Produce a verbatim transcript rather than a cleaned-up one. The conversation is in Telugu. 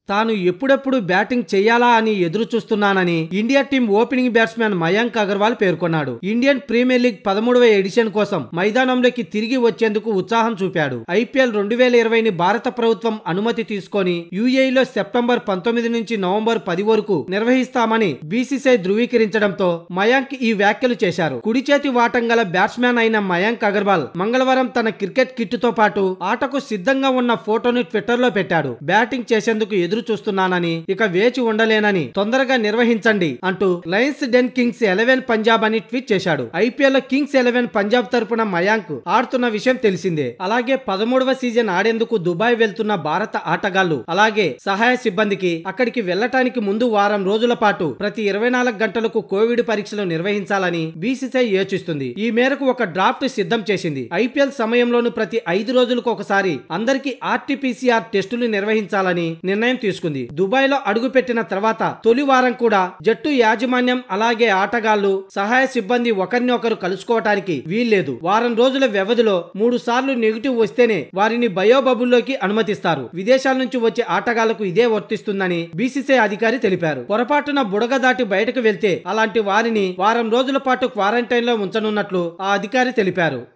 తాను ఎప్పుడెప్పుడు బ్యాటింగ్ చేయాలా అని ఎదురు చూస్తున్నానని India team opening batsmen Mayank Agarwal పేర్కొన్నాడు. ఇండియన్ ప్రీమియర్ లీగ్ పదమూడవ ఎడిషన్ కోసం మైదానంలోకి తిరిగి వచ్చేందుకు ఉత్సాహం చూపాడు. ఐపీఎల్ రెండు వేల ఇరవైని భారత ప్రభుత్వం అనుమతి తీసుకొని యూఏఈలో సెప్టెంబర్ పంతొమ్మిది నుంచి నవంబర్ పది వరకు నిర్వహిస్తామని బీసీసీఐ ధృవీకరించడంతో మయాంక్ ఈ వ్యాఖ్యలు చేశారు. కుడి చేతి వాటం గల బ్యాట్స్మెన్ అయిన మయాంక్ అగర్వాల్ మంగళవారం తన క్రికెట్ కిట్ తో పాటు ఆటకు సిద్ధంగా ఉన్న ఫోటోను ట్విట్టర్ లో పెట్టాడు. బ్యాటింగ్ చేసేందుకు ఎదురు చూస్తున్నానని, ఇక వేచి ఉండలేనని, తొందరగా నిర్వహించండి అంటూ lions den kings eleven Punjab అని ట్వీట్ చేశాడు. ఐపీఎల్ లో కింగ్స్ ఎలెవెన్ పంజాబ్ తరపున మయాంక్ ఆడుతున్న విషయం తెలిసిందే. అలాగే పదమూడవ సీజన్ ఆడేందుకు దుబాయ్ వెళ్తున్న భారత ఆటగాళ్లు అలాగే సహాయ సిబ్బందికి అక్కడికి వెళ్లటానికి ముందు వారం రోజుల పాటు ప్రతి ఇరవై నాలుగు గంటలకు కోవిడ్ పరీక్షలు నిర్వహించాలని బీసీసీఐ యోచిస్తుంది. ఈ మేరకు ఒక డ్రాఫ్ట్ సిద్ధం చేసింది. ఐపీఎల్ సమయంలోనూ ప్రతి ఐదు రోజులకు ఒకసారి అందరికీ ఆర్టీపీసీఆర్ టెస్టులు నిర్వహించాలని నిర్ణయం తీసుకుంది. దుబాయ్ లో అడుగుపెట్టిన తర్వాత తొలి వారం కూడా జట్టు యాజమాన్యం అలాగే ఆటగాళ్లు సహాయ సిబ్బంది ఒకరిని ఒకరు కలుసుకోవటానికి వీల్లేదు. వారం రోజుల వ్యవధిలో మూడు సార్లు నెగిటివ్ వస్తేనే వారిని బయోబబుల్లోకి అనుమతిస్తారు. విదేశాల నుంచి వచ్చే ఆటగాళ్లకు ఇదే వర్తిస్తుందని బీసీసీఐ అధికారి తెలిపారు. పొరపాటున బుడగ దాటి బయటకు వెళ్తే అలాంటి వారిని వారం రోజుల పాటు క్వారంటైన్ లో ఉంచనున్నట్లు ఆ అధికారి తెలిపారు.